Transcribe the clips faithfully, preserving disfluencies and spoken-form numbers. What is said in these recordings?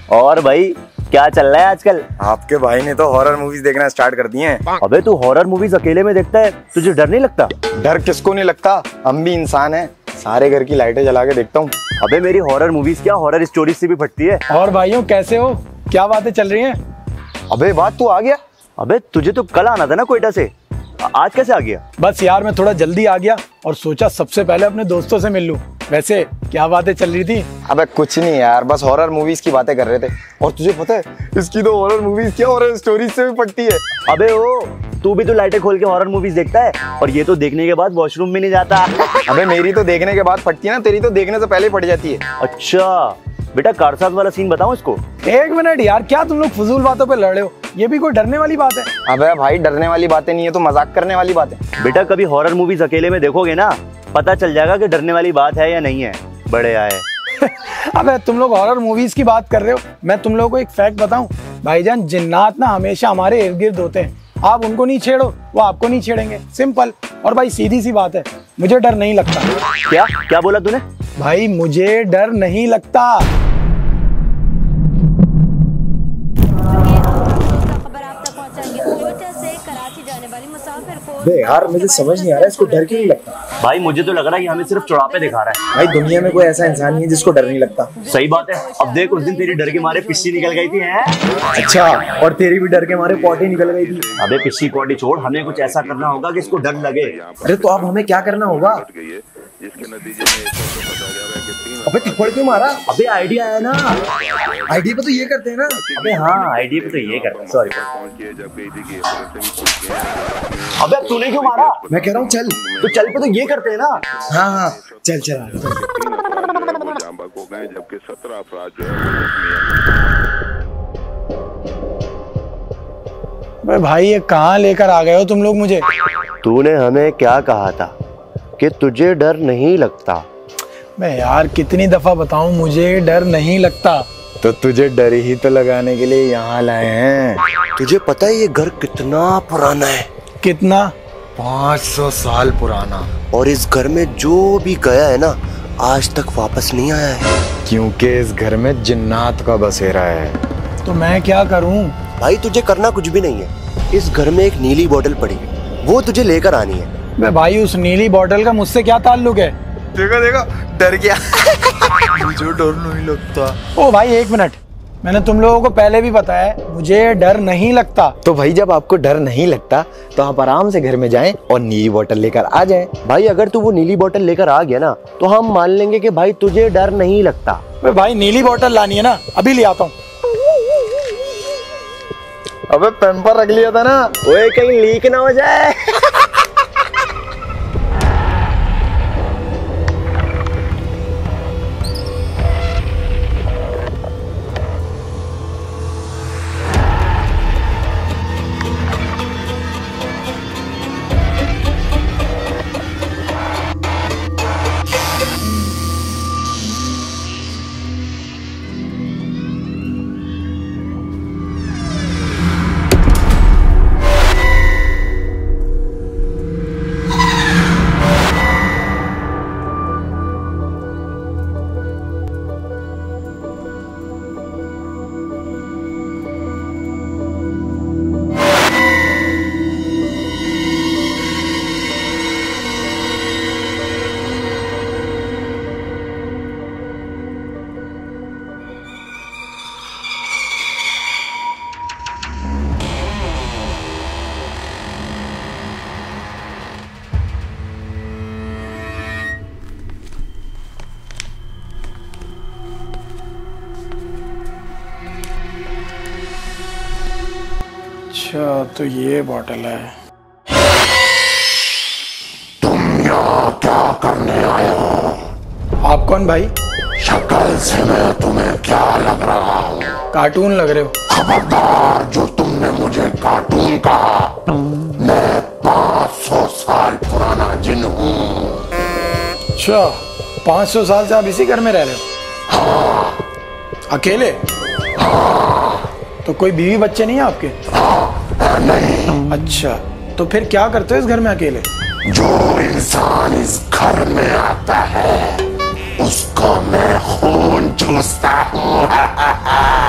और भाई क्या चल रहा है आजकल? आपके भाई ने तो हॉरर मूवीज देखना स्टार्ट कर दिए हैं। अबे तू हॉरर मूवीज अकेले में देखता है, तुझे डर नहीं लगता? डर किसको नहीं लगता, हम भी इंसान हैं। सारे घर की लाइटें जला के देखता हूँ। अबे मेरी हॉरर मूवीज क्या हॉरर स्टोरीज से भी फटती है। और भाइयों कैसे हो, क्या बातें चल रही हैं? अबे बात तू आ गया? अबे तुझे तो कल आना था ना कोयटा से, आज कैसे आ गया? बस यार मैं थोड़ा जल्दी आ गया और सोचा सबसे पहले अपने दोस्तों से मिल लूं। वैसे क्या बातें चल रही थी? अबे कुछ नहीं यार, बस हॉरर मूवीज की बातें कर रहे थे। और तुझे पता है इसकी तो हॉरर मूवीज क्या हॉरर स्टोरीज से भी पटती है। अबे ओ तू भी तो लाइटें खोल के हॉरर मूवीज देखता है और ये तो देखने के बाद वॉशरूम भी नहीं जाता। अबे मेरी तो देखने के बाद फटती है ना, तेरी तो देखने से पहले पट जाती है। अच्छा बेटा कारसाज वाला सीन बताऊं इसको? एक मिनट यार, क्या तुम लोग फजूल बातों पे लड़ रहे हो? ये भी कोई डरने वाली बात है? अबे भाई डरने वाली बातें नहीं है तो मजाक करने वाली बात है। बेटा कभी हॉरर मूवीज अकेले में देखोगे ना, पता चल जाएगा कि डरने वाली बात है या नहीं है। बड़े आए। अबे तुम लोग हॉरर मूवीज की बात कर रहे हो, मैं तुम लोगों को एक फैक्ट बताऊं। भाईजान जिन्नात ना हमेशा हमारे इर्द गिर्द होते हैं, आप उनको नहीं छेड़ो वो आपको नहीं छेड़ेंगे, सिंपल। और भाई सीधी सी बात है, मुझे डर नहीं लगता। क्या क्या बोला तूने? भाई मुझे डर नहीं लगता। बे यार मुझे समझ नहीं आ रहा है इसको डर क्यों नहीं लगता। भाई मुझे तो लग रहा है ये हमें सिर्फ चौड़ापे दिखा रहा है। भाई दुनिया में कोई ऐसा इंसान नहीं है जिसको डर नहीं लगता। सही बात है। अब देख उस दिन तेरी डर के मारे पिस्सी निकल गई थी है? अच्छा, और तेरी भी डर के मारे पॉटी निकल गई थी। अबे पिस्सी पॉटी छोड़, हमें कुछ ऐसा करना होगा कि इसको डर लगे। अरे तो अब हमें क्या करना होगा? अबे थप्पड़ क्यों मारा? अबे आइडिया है ना, आइडिया पे तो ये करते हैं ना। अबे हाँ आइडिया पे तो ये करते हैं। सॉरी। अबे तूने क्यों मारा? मैं कह रहा हूँ चल। तो चल पे तो ये करते हैं ना। हाँ हाँ चल चल। भाई भाई ये कहाँ लेकर आ गए हो तुम लोग मुझे? तूने हमें क्या कहा था कि तुझे डर नहीं लगता? मैं यार कितनी दफा बताऊं मुझे डर नहीं लगता। तो तुझे डर ही तो लगाने के लिए यहाँ लाए हैं। तुझे पता है ये घर कितना पुराना है? कितना? पाँच सौ साल पुराना। और इस घर में जो भी गया है ना आज तक वापस नहीं आया है, क्योंकि इस घर में जिन्नात का बसेरा है। तो मैं क्या करूं? भाई तुझे करना कुछ भी नहीं है। इस घर में एक नीली बोतल पड़ी है, वो तुझे लेकर आनी है। मैं भाई उस नीली बोतल का मुझसे क्या ताल्लुक है? देखो देखो डर गया। मुझे डर नहीं लगता। ओ भाई एक मिनट, मैंने तुम लोगों को पहले भी बताया मुझे डर नहीं लगता। तो भाई जब आपको डर नहीं लगता तो आप आराम से घर में जाएं और नीली बोतल लेकर आ जाएं। भाई अगर तू वो नीली बोतल लेकर आ गया ना तो हम मान लेंगे कि भाई तुझे डर नहीं लगता। भाई नीली बोतल लानी है ना, अभी ले आता हूँ। अबे पेम्पर रख लिया था ना। ओए कहीं लीक ना हो जाए। अच्छा तो ये बोतल है। तुम यहाँ क्या करने आए हो? आप कौन भाई? शक्ल से मैं तुम्हें क्या लग रहा हूँ? कार्टून लग रहे हो। खबरदार, जो तुमने मुझे कार्टून कहा, मैं पाँच सौ साल पुराना जिन हूँ। अच्छा पाँच सौ साल से आप इसी घर में रह रहे हो? हाँ। अकेले? हाँ। तो कोई बीवी बच्चे नहीं है आपके? हाँ, नहीं। अच्छा तो फिर क्या करते हो इस घर में अकेले? जो इंसान इस घर में आता है उसको मैं खून चूसता हूँ।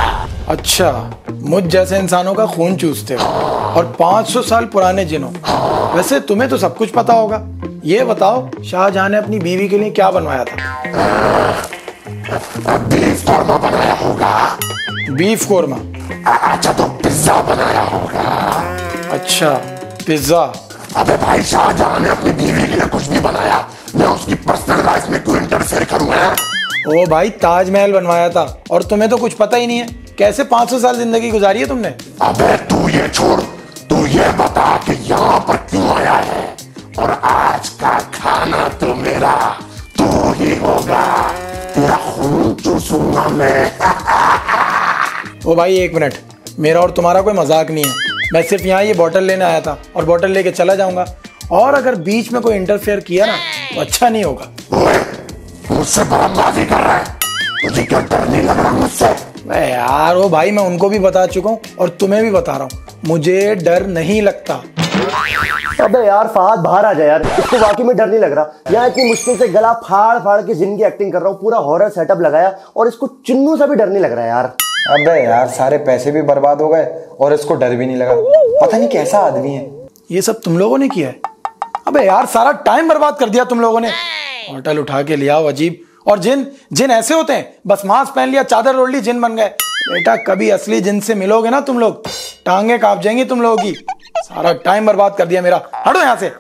अच्छा, मुझ जैसे इंसानों का खून चूसते हो और पाँच सौ साल पुराने जिनों। वैसे तुम्हें तो सब कुछ पता होगा। ये बताओ, शाहजहां ने अपनी बीवी के लिए क्या बनवाया था? बीफ कौरमा बनाया होगा। बीफ कोरमा? अच्छा तो पिज्जा बनाया होगा। अच्छा, पिज्जा। अबे भाई, शाहजहां ने अपनी बीवी के लिए कुछ भी बनाया, मैं उसकी पर्सनल लाइफ में क्यों इंटरफेयर करूंगा? ओ भाई, ताजमहल बनवाया था और तुम्हें तो कुछ पता ही नहीं है। कैसे पाँच सौ साल जिंदगी गुजारी है तुमने? अबे तू ये छोड़, तू ये बता कि यहाँ पर क्यों आया है, और आज का खाना तो मेरा तू ही होगा। तेरा खून चूसूंगा मैं। ओ भाई एक मिनट, मेरा और तुम्हारा कोई मजाक नहीं है। मैं सिर्फ यहाँ ये बोतल लेने आया था और बोतल लेके चला जाऊंगा, और अगर बीच में कोई इंटरफेयर किया ना तो अच्छा नहीं होगा। ओए, मुझसे बरामबाजी कर रहा है? तुझे क्या डर नहीं लग रहा मुझसे? अरे यार, ओ भाई मैं उनको भी बता चुका हूँ और तुम्हें भी बता रहा हूँ, मुझे डर नहीं लगता। अबे यार फहद, बाहर आ जा यार, इसको वाकई में डर नहीं लग रहा। यहाँ इतनी मुश्किल से गला फाड़ फाड़ के जिन की एक्टिंग कर रहा हूँ, पूरा हॉरर सेटअप लगाया और इसको चिन्नू सा भी डर नहीं लग रहा है यार। अबे यार, सारे पैसे भी बर्बाद हो गए और इसको डर भी नहीं लगा। पता नहीं कैसा आदमी है। ये सब तुम लोगों ने किया है? अबे यार, सारा टाइम बर्बाद कर दिया तुम लोगों ने। होटल उठा के लिया अजीब, और जिन जिन ऐसे होते हैं, बस मास्क पहन लिया, चादर ओढ़ ली, जिन बन गए। बेटा, कभी असली जिन से मिलोगे ना तुम लोग, टांगे कांप जाएंगी तुम लोगों की। सारा टाइम बर्बाद कर दिया मेरा। हटो यहां से।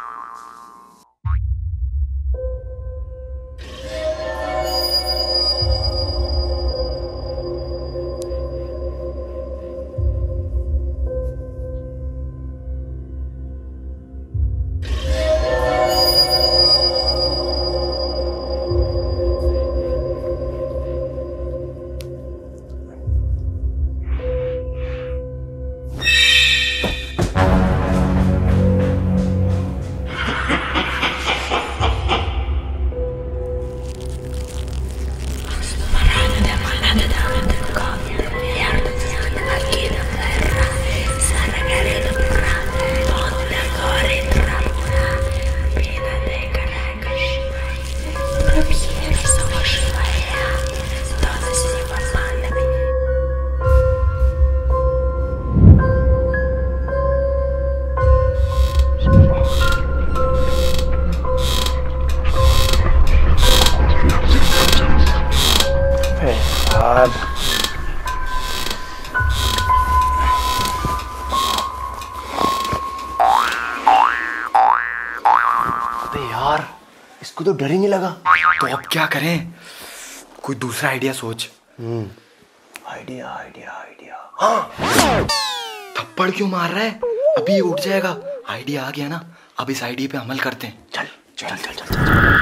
यार, इसको तो डर ही नहीं लगा। तो अब क्या करें? कोई दूसरा आइडिया सोच। आइडिया आइडिया आइडिया हाँ, थप्पड़ क्यों मार रहा है? अभी उठ जाएगा। आइडिया आ गया ना, अब इस आइडिया पे अमल करते हैं। चल चल चल चल, चल, चल।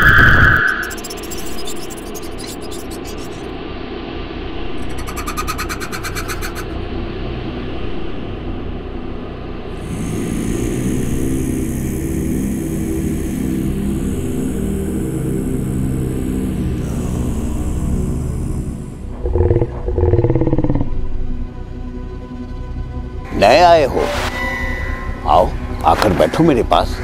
नए आए हो? आओ, आकर बैठो मेरे पास।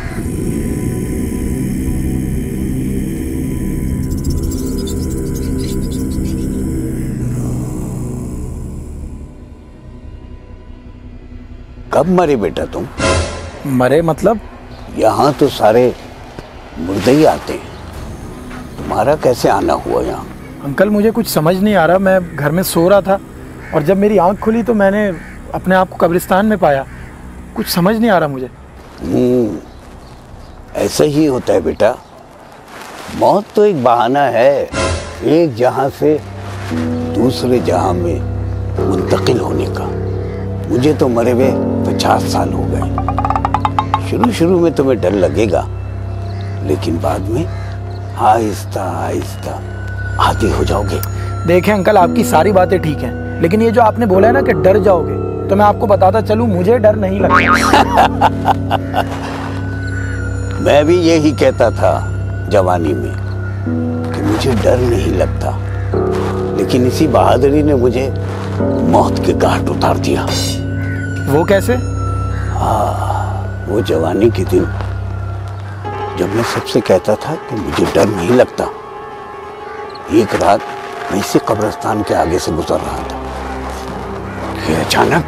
कब मरे बेटा तुम? मरे मतलब? यहाँ तो सारे मुर्दे ही आते हैं, तुम्हारा कैसे आना हुआ यहाँ? अंकल, मुझे कुछ समझ नहीं आ रहा। मैं घर में सो रहा था और जब मेरी आंख खुली तो मैंने अपने आप को कब्रिस्तान में पाया। कुछ समझ नहीं आ रहा मुझे। हम्म, ऐसा ही होता है बेटा। मौत तो एक बहाना है, एक जहां से दूसरे जहां में मुंतकिल होने का। मुझे तो मरे हुए पचास साल हो गए। शुरू शुरू में तुम्हें डर लगेगा, लेकिन बाद में आहिस्ता आहिस्ता आदी हो जाओगे। देखें अंकल, आपकी सारी बातें ठीक हैं, लेकिन ये जो आपने बोला है ना कि डर जाओगे, तो मैं आपको बताता चलूं, मुझे डर नहीं लगता। मैं भी यही कहता था जवानी में कि मुझे डर नहीं लगता, लेकिन इसी बहादुरी ने मुझे मौत के घाट उतार दिया। वो कैसे? हाँ, वो जवानी के दिन जब मैं सबसे कहता था कि मुझे डर नहीं लगता। एक रात मैं इसी कब्रिस्तान के आगे से गुजर रहा था, कि अचानक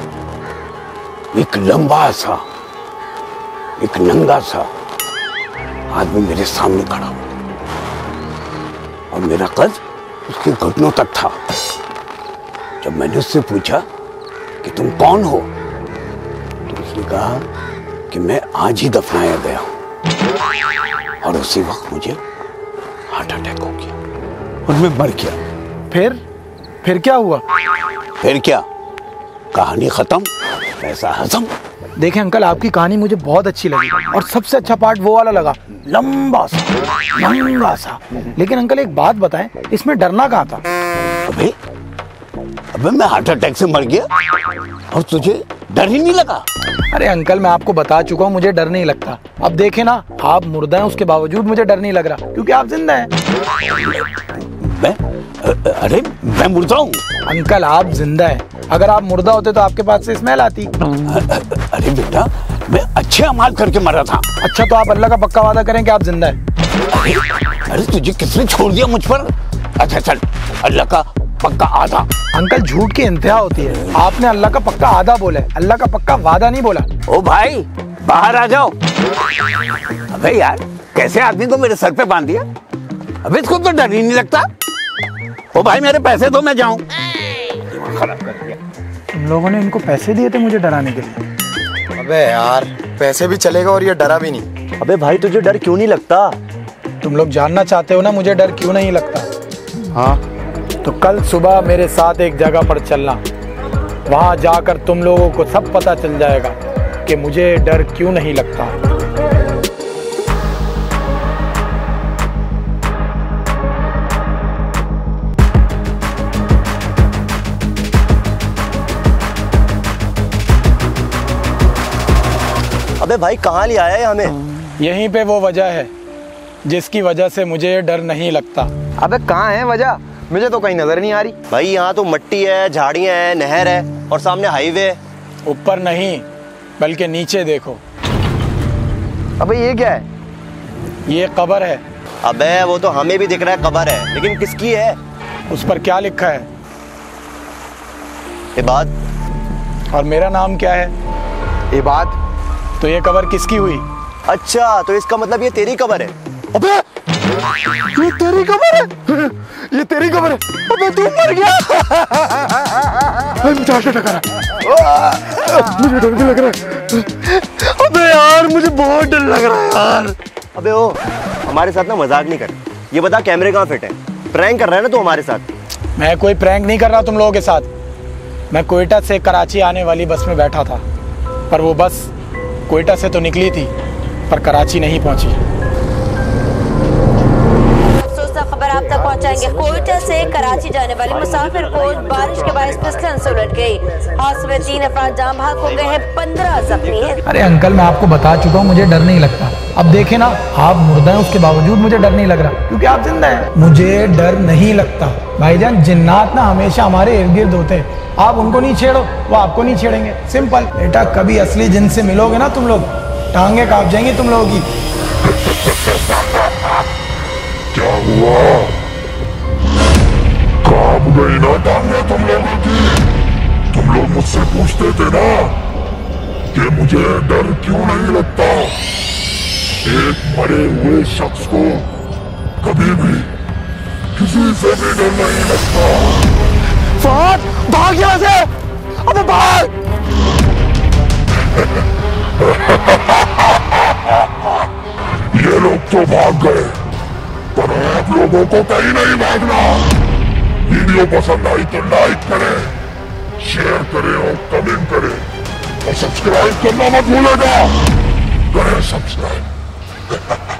एक लंबा सा, एक नंगा सा आदमी मेरे सामने खड़ा हुआ और मेरा कद उसके घुटनों तक था। जब मैंने उससे पूछा कि तुम कौन हो, तो उसने कहा कि मैं आज ही दफनाया गया हूं। और उसी वक्त मुझे हार्ट अटैक हो गया और मैं मर गया। फिर फिर क्या हुआ? फिर क्या, कहानी खत्म, पैसा हजम। देखें अंकल, आपकी कहानी मुझे बहुत अच्छी लगी और सबसे अच्छा पार्ट वो वाला लगा, लंबा सा लंबा सा। लेकिन अंकल एक बात बताएं, इसमें डरना कहाँ था? अबे अबे मैं हार्ट अटैक से मर गया और तुझे डर ही नहीं लगा? अरे अंकल, मैं आपको बता चुका हूँ मुझे डर नहीं लगता। अब देखें ना, आप मुर्दा हैं, उसके बावजूद मुझे डर नहीं लग रहा क्योंकि आप जिंदा हैं। मैं अरे मैं मुर्दा हूँ? अंकल आप जिंदा हैं, अगर आप मुर्दा होते तो आपके पास से स्मेल आती। अरे बेटा, मैं अच्छे अमाल करके मरा था। अच्छा तो आप अल्लाह का पक्का वादा करें कि आप जिंदा हैं? अरे, अरे तुझे किसने छोड़ दिया मुझ पर? अच्छा चल, अल्लाह का पक्का आधा। अंकल झूठ की इंतहा होती है, आपने अल्लाह का पक्का आधा बोला है, अल्लाह का पक्का वादा नहीं बोला। ओ भाई बाहर आ जाओ। अबे यार, कैसे आदमी को मेरे सर पे बांध दिया? अबे इसको तो डर ही नहीं लगता। ओ भाई मेरे पैसे दो, मैं जाऊं। खराब कर दिया। तुम लोगों ने इनको पैसे दिए थे मुझे डराने के लिए? अबे यार, पैसे भी चलेगा और ये डरा भी नहीं। अबे भाई तुझे डर क्यों नहीं लगता? तुम लोग जानना चाहते हो ना मुझे डर क्यों नहीं लगता? हाँ, तो कल सुबह मेरे साथ एक जगह पर चलना, वहां जाकर तुम लोगों को सब पता चल जाएगा कि मुझे डर क्यों नहीं लगता। अबे भाई कहाँ ले आया है हमें? यहीं पे वो वजह है जिसकी वजह से मुझे डर नहीं लगता। अबे कहाँ है वजह? मुझे तो कहीं नजर नहीं आ रही। भाई यहाँ तो मट्टी है, झाड़ियाँ हैं, नहर है और सामने हाईवे है। ऊपर नहीं बल्कि नीचे देखो। अबे ये क्या है? ये कब्र है। अबे वो तो हमें भी दिख रहा है कब्र है, लेकिन किसकी है? उस पर क्या लिखा है? इबाद। और मेरा नाम क्या है? इबाद। तो ये कब्र किसकी हुई? अच्छा तो इसका मतलब ये तेरी कब्र है। अबे ये तेरी कब्र है, ये तेरी कब्र है। अबे तू मर गया। मुझे डर लग रहा है। अबे यार मुझे बहुत डर लग रहा है यार। अबे ओ हमारे साथ ना मजाक नहीं कर। ये बता कैमरे कहाँ फिट है? प्रैंक कर रहा है ना तू हमारे साथ? मैं कोई प्रैंक नहीं कर रहा तुम लोगों के साथ। मैं कोयटा से कराची आने वाली बस में बैठा था, पर वो बस कोयटा से तो निकली थी पर कराची नहीं पहुंची। खबर आप तक पहुंचाएंगे। कोयटा से कराची जाने वाली मुसाफिर कोच बारिश के बायस फिसलन से उलट गई। हादसे में तीन अफराद जाम बहक हो गए हैं, पंद्रह जख्मी हैं। अरे अंकल मैं आपको बता चुका हूँ मुझे डर नहीं लगता। अब देखे ना, आप मुर्दा हैं, उसके बावजूद मुझे डर नहीं लग रहा क्योंकि आप जिंदा हैं। मुझे डर नहीं लगता भाईजान। जिन्नात ना हमेशा हमारे इर्द गिर्द होते हैं, आप उनको नहीं छेड़ो, वो आपको नहीं छेड़ेंगे। सिंपल। बेटा कभी असली जिन से मिलोगे ना तुम लोग, टांगे कांप जाएंगी तुम लोगों की। क्या हुआ? कांप गई ना टांगे तुम लोगों की? तुम लोग मुझसे पूछते थे ना कि मुझे डर क्यों नहीं लगता। एक मरे हुए शख्स को कभी भी किसी से भी डर नहीं लगता। फहद भाग यहाँ से। अबे भाग। ये लोग तो भाग गए, पर आप लोगों को कहीं नहीं भागना। वीडियो पसंद आई तो लाइक करें, शेयर करें और कमेंट करें और सब्सक्राइब करना मत भूलेगा। करें सब्सक्राइब।